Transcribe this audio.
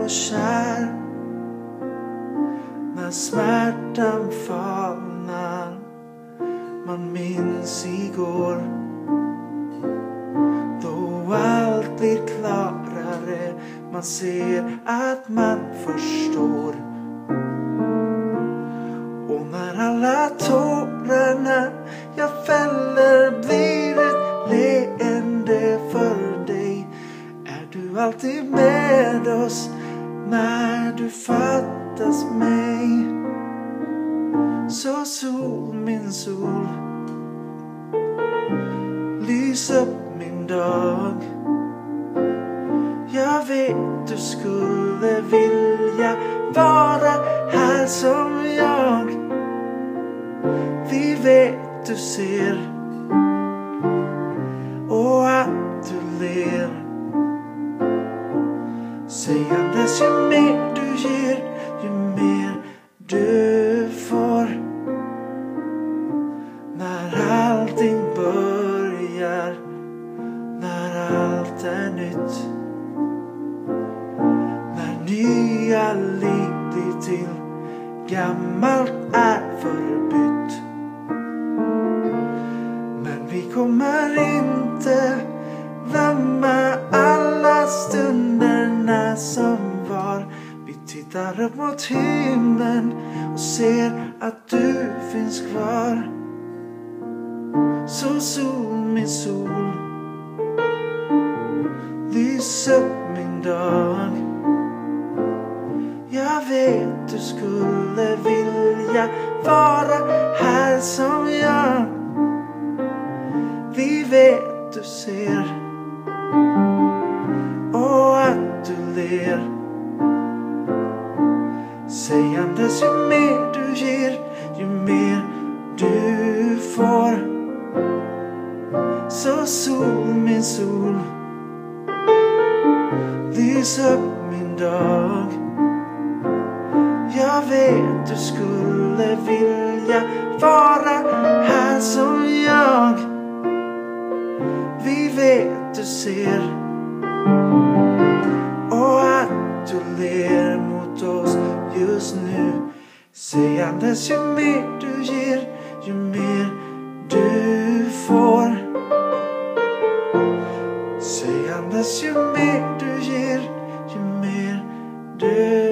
och kär. När smärtan falnar, man minns igår. Då allt blir klarare, man ser att man förstår. Och när alla tårarna jag fäller blir ett leende för dig, är du alltid med oss när du fattas mig. Så sol, min sol, lys upp min dag. Jag vet du skulle vilja vara här som jag. Vi vet du ser och att du ler. Sägandes ju mer du ger, ju mer du får. När allting börjar, när allt är nytt, när nya liv blir till, gammalt är förbytt. Men vi kommer inte glömma alla stunderna som var. Vi tittar upp mot himlen och ser att du finns kvar. Så sol, min sol, lys upp min dag. Jag vet du skulle vilja vara här som jag. Vi vet du ser och att du ler. Sägandes ju mer du ger, ju mer du får. Så sol, min sol, lys upp min dag. Jag vet du skulle vilja vara här som jag. Vi vet du ser och att du ler mot oss just nu. Sägandes ju mer du ger, ju mer du får. Sägandes ju mer du ger, ju mer du